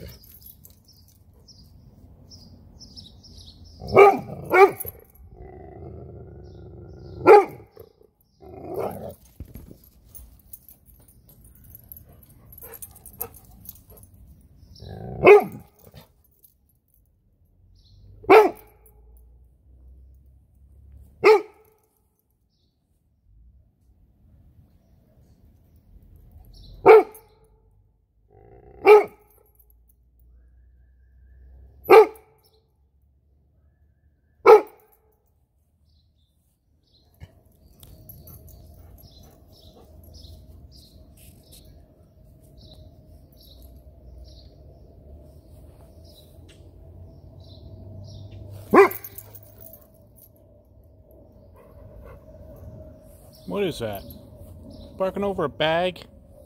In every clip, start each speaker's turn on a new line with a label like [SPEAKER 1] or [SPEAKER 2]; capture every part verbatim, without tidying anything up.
[SPEAKER 1] What is that? Barking over a bag?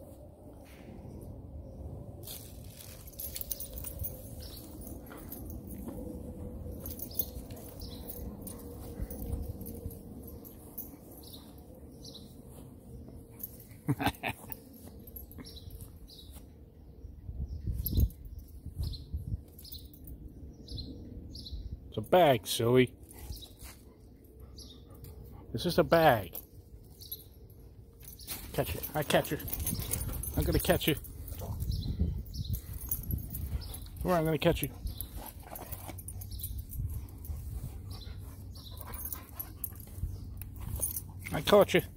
[SPEAKER 1] It's a bag, silly. This is a bag. Catch it. I catch you. I'm gonna catch you. Where I'm gonna catch you. I caught you.